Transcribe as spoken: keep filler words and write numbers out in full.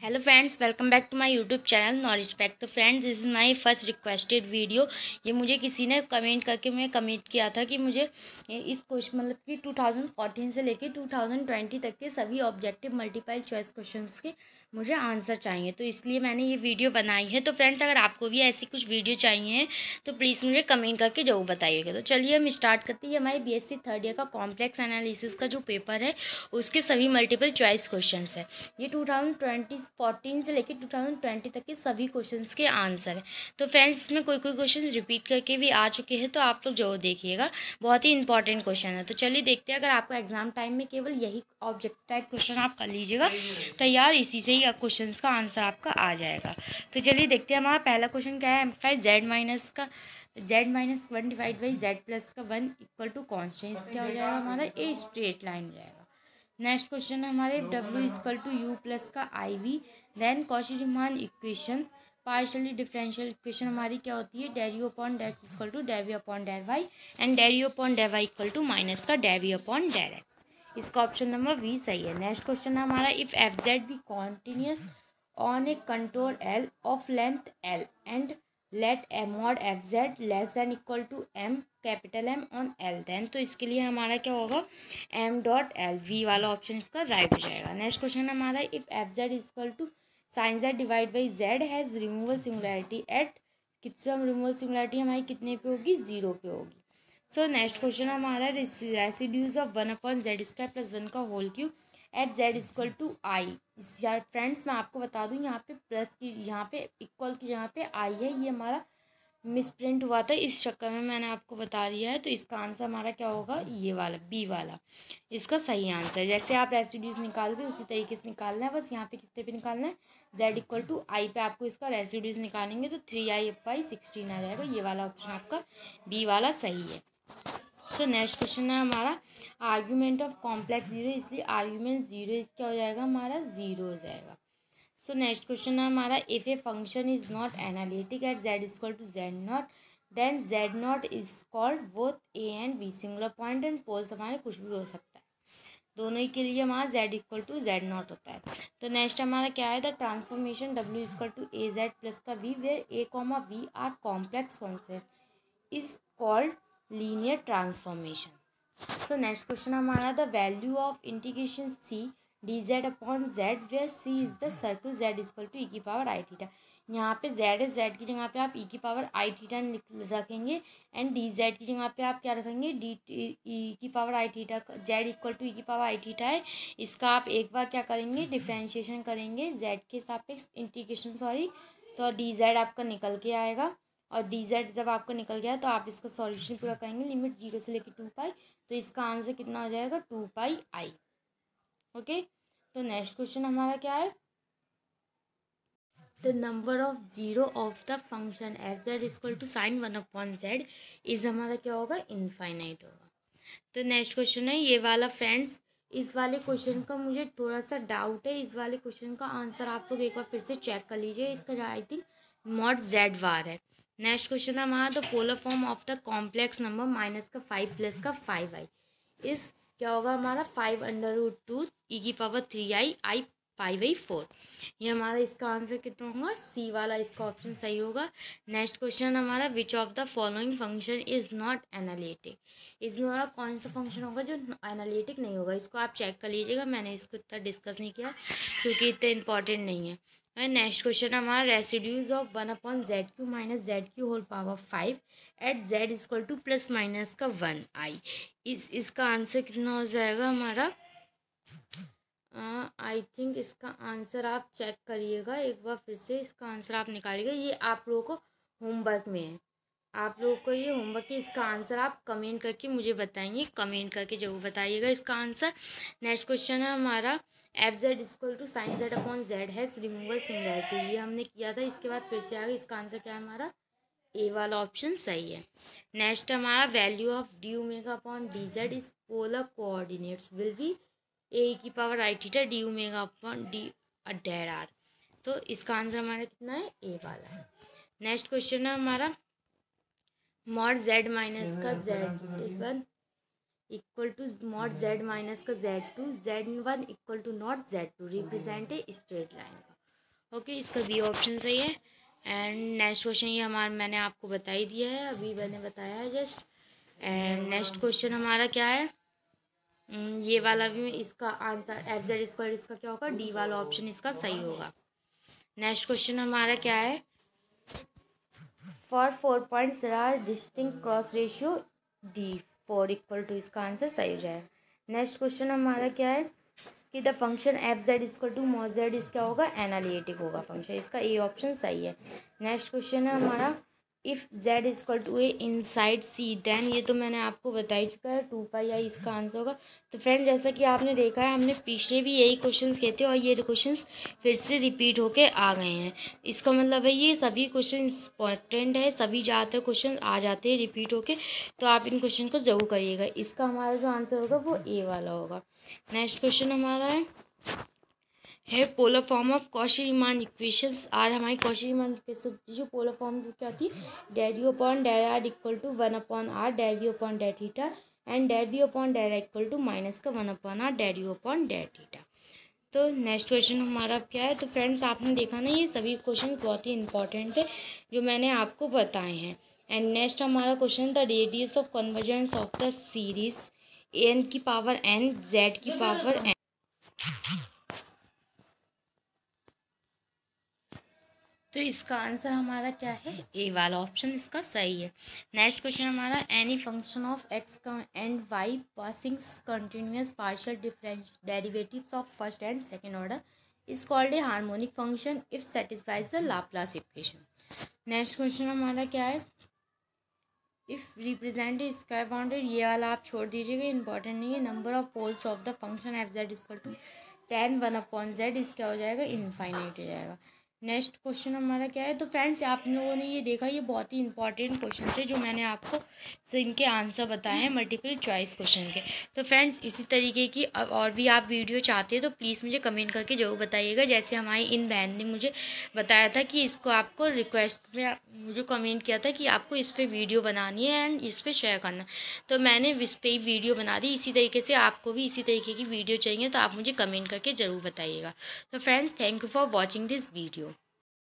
Hello friends, welcome back to my YouTube channel knowledge pack. तो friends, this is my first requested video. ये मुझे किसी ने comment करके मैं कमेंट किया था कि मुझे इस क्वेश्चन मतलब कि टू थाउजेंड फोर्टीन से लेके टू थाउजेंड ट्वेंटी तक के सभी ऑब्जेक्टिव मल्टीपल चॉइस क्वेश्चंस के मुझे आंसर चाहिए, तो इसलिए मैंने ये वीडियो बनाई है। तो फ्रेंड्स, अगर आपको भी ऐसी कुछ वीडियो चाहिए तो प्लीज़ मुझे कमेंट करके ज़रूर बताइएगा। तो चलिए हम स्टार्ट करते हैं। हमारी B S C third year का कॉम्प्लेक्स एनालिसिस का जो पेपर है उसके सभी मल्टीपल चॉइस क्वेश्चन है। ये टू थाउजेंड ट्वेंटी फोर्टीन से लेकर टू थाउजेंड ट्वेंटी तक के सभी क्वेश्चंस के आंसर हैं। तो फ्रेंड्स, इसमें कोई कोई क्वेश्चन रिपीट करके भी आ चुके हैं, तो आप लोग जरूर देखिएगा, बहुत ही इंपॉर्टेंट क्वेश्चन है। तो चलिए देखते हैं। अगर आपको एग्जाम टाइम में केवल यही ऑब्जेक्ट टाइप क्वेश्चन आप कर लीजिएगा तैयार, इसी से ही क्वेश्चन का आंसर आपका आ जाएगा। तो चलिए देखते हैं। हमारा पहला क्वेश्चन क्या है, एम्प्लीफाई जेड माइनस का Z minus one divide by Z plus का वन इक्वल टू कॉन्स्टेंट। क्या हो जाएगा हमारा, ए स्ट्रेट लाइन हो जाएगा। नेक्स्ट क्वेश्चन है हमारे W equal to U plus का I V, then Cauchy Riemann equation, partially differential equation हमारी क्या होती है, डेरियो अपॉन डेट इक्वल टू डेरियो अपॉन डेर वाई एंड डेरियो अपॉन डेर वाई इक्वल टू माइनस का डेरियो अपॉन डेर एक्स। इसका ऑप्शन नंबर वी सही है। नेक्स्ट क्वेश्चन है हमारा, if F Z be continuous on a contour L of length L and let M mod F Z less than equal to M capital M on L, then तो इसके लिए हमारा क्या होगा, एम डॉट एल, वी वाला option इसका right हो जाएगा। नेक्स्ट क्वेश्चन हमारा, if F Z equal to sine Z divide by Z has removal singularity at, कितना रिमूवल सिंगुलैरिटी हमारी कितने पे होगी, जीरो पे होगी। सो नेक्स्ट क्वेश्चन हमारा, residues of one upon Z square plus one का whole cube eight Z equal to I. यार फ्रेंड्स, मैं आपको बता दूं, यहाँ पे प्लस की यहाँ पे इक्वल की जहाँ पे आई है, ये हमारा मिस प्रिंट हुआ था, इस चक्कर में मैंने आपको बता दिया है। तो इसका आंसर हमारा क्या होगा, ये वाला बी वाला इसका सही आंसर है। जैसे आप रेसिड्यूज निकालते उसी तरीके से निकालना है, बस यहाँ पे कितने पे निकालना है, जेड इक्वल टू आई पे आपको इसका रेसिड्यूज निकालेंगे तो थ्री आई बाई सिक्सटीन आ जाएगा। ये वाला ऑप्शन आपका बी वाला सही है। तो नेक्स्ट क्वेश्चन है हमारा, आर्ग्यूमेंट ऑफ कॉम्प्लेक्स जीरो, इसलिए आर्ग्यूमेंट जीरो क्या हो जाएगा हमारा, जीरो हो जाएगा। सो नेक्स्ट क्वेश्चन है हमारा, if a function is not analytic at Z equal to Z not then Z not is called both A and B, singular point and poles हमारे कुछ भी हो सकता है, दोनों ही के लिए हमारा Z equal to Z not होता है। तो नेक्स्ट हमारा क्या है, the transformation W equal to A Z plus का V where A comma V are complex concept is called linear transformation. तो नेक्स्ट क्वेश्चन हमारा, the value of integration C D Z upon Z where C is the circle Z equal to E की power I theta. यहाँ पे Z है, Z की जगह पे आप ई की पावर आई थीटा रखेंगे एंड डी जेड की जगह पे आप क्या रखेंगे, डी ई की power I theta. Z equal to E की पावर आई थीटा है, इसका आप एक बार क्या करेंगे, डिफ्रेंशिएशन करेंगे जेड के सापेक्ष इंटीग्रेशन सॉरी, तो डी जेड आपका निकल के आएगा। और डी जेड जब आपका निकल गया तो आप इसका सॉल्यूशन पूरा करेंगे, लिमिट जीरो से लेकर टू पाई, तो इसका आंसर कितना हो जाएगा, टू पाई आई। ओके, तो नेक्स्ट क्वेश्चन हमारा क्या है, the number of zero of the function F Z equal to sine one upon Z is हमारा क्या होगा, इनफाइनाइट होगा। तो नेक्स्ट क्वेश्चन है ये वाला फ्रेंड्स, इस वाले क्वेश्चन का मुझे थोड़ा सा डाउट है, इस वाले क्वेश्चन का आंसर आप लोग एक बार फिर से चेक कर लीजिए। इसका I think mod Z bar है। नेक्स्ट क्वेश्चन है हमारा, the polar form of the complex number minus का फाइव प्लस का फाइव आई इस क्या होगा हमारा, five under root two E की power three I I five I four. ये हमारा इसका आंसर कितना होगा, सी वाला इसका ऑप्शन सही होगा। नेक्स्ट क्वेश्चन हमारा, which of the following function is not analytic, इसमें हमारा कौन सा फंक्शन होगा जो एनालिटिक नहीं होगा, इसको आप चेक कर लीजिएगा। मैंने इसको इतना डिस्कस नहीं किया क्योंकि इतना इंपॉर्टेंट नहीं है। नेक्स्ट क्वेश्चन हमारा, residues of one upon Z Q minus Z Q whole power five at Z equal to plus minus का वन आई, इस इसका आंसर कितना हो जाएगा हमारा, आई uh, थिंक इसका आंसर आप चेक करिएगा एक बार फिर से, इसका आंसर आप निकालिएगा। ये आप लोगों को होमवर्क में है, आप लोगों को ये होमवर्क है, इसका आंसर आप कमेंट करके मुझे बताएंगे, कमेंट करके जरूर बताइएगा इसका आंसर। नेक्स्ट क्वेश्चन है हमारा, F Z equal to sine Z upon Z has removal singularity, ये हमने किया था, इसके बाद फिर से आ गया। इसका आंसर क्या है हमारा, ए वाला ऑप्शन सही है। नेक्स्ट हमारा, value of D omega upon D Z is polar coordinates will be A की power I theta D omega upon D डेर आर, तो इसका आंसर हमारा कितना है, ए वाला। नेक्स्ट क्वेश्चन है हमारा, मॉड जेड माइनस का Z one equal to mod Z minus का Z two Z one equal to not Z to represent a straight line का। ओके, इसका बी ऑप्शन सही है। एंड नेक्स्ट क्वेश्चन ये हमारा मैंने आपको बता ही दिया है, अभी मैंने बताया है जस्ट। एंड नेक्स्ट क्वेश्चन हमारा क्या है, हम्म, ये वाला भी इसका आंसर एफ जेड स्क्वायर इसका क्या होगा, डी वाला ऑप्शन इसका सही होगा। नेक्स्ट क्वेश्चन हमारा क्या है, for four points are distinct cross ratio D four equal to, इसका आंसर सही हो जाएगा। नेक्स्ट क्वेश्चन हमारा क्या है कि the function F Z equal to mod Z इसका होगा एनालिटिक होगा फंक्शन, इसका ए ऑप्शन सही है। नेक्स्ट क्वेश्चन है हमारा if Z equal to A inside C then, ये तो मैंने आपको बता ही चुका है, टू पाई आई इसका आंसर होगा। तो फ्रेंड जैसा कि आपने देखा है हमने पिछले भी यही क्वेश्चंस किए थे और ये क्वेश्चंस फिर से रिपीट होके आ गए हैं। इसका मतलब है ये सभी क्वेश्चन इंपॉर्टेंट है, सभी ज़्यादातर क्वेश्चन आ जाते हैं रिपीट होके, तो आप इन क्वेश्चन को ज़रूर करिएगा। इसका हमारा जो आंसर होगा वो ए वाला होगा। नेक्स्ट क्वेश्चन हमारा है है polar form of Cauchy Riemann equations are, हमारी कॉशी-रीमान इक्वेशन जो पोलर फॉर्म क्या थी, del U upon del R equal to one upon R del U upon del theta and del U upon del R equal to minus का one upon R del U upon del theta. तो next question हमारा क्या है, तो friends आपने देखा ना ये सभी क्वेश्चन बहुत ही इंपॉर्टेंट थे जो मैंने आपको बताए हैं। एंड नेक्स्ट हमारा question the radius of convergence of the series N की पावर एन जेड की पावर एन, तो इसका आंसर हमारा क्या है, ए वाला ऑप्शन इसका सही है। नेक्स्ट क्वेश्चन हमारा any function of X and Y passing continuous partial difference derivatives of first and second order is called a harmonic function if satisfies the Laplace equation. Next question हमारा क्या है, if represent square bounded, ये वाला आप छोड़ दीजिएगा, important नहीं है। Number of poles of the function F Z equal to ten one upon Z, इसका हो जाएगा इनफाइनाइट हो जाएगा। नेक्स्ट क्वेश्चन हमारा क्या है, तो फ्रेंड्स आप लोगों ने ये देखा ये बहुत ही इंपॉर्टेंट क्वेश्चन थे जो मैंने आपको इनके आंसर बताए हैं मल्टीपल चॉइस क्वेश्चन के। तो फ्रेंड्स इसी तरीके की और भी आप वीडियो चाहते हैं तो प्लीज़ मुझे कमेंट करके ज़रूर बताइएगा। जैसे हमारी इन बहन ने मुझे बताया था कि इसको आपको रिक्वेस्ट में मुझे कमेंट किया था कि आपको इस पर वीडियो बनानी है एंड इस पर शेयर करना, तो मैंने इस पर ही वीडियो बना दी। इसी तरीके से आपको भी इसी तरीके की वीडियो चाहिए तो आप मुझे कमेंट करके ज़रूर बताइएगा। तो friends thank you for watching this video.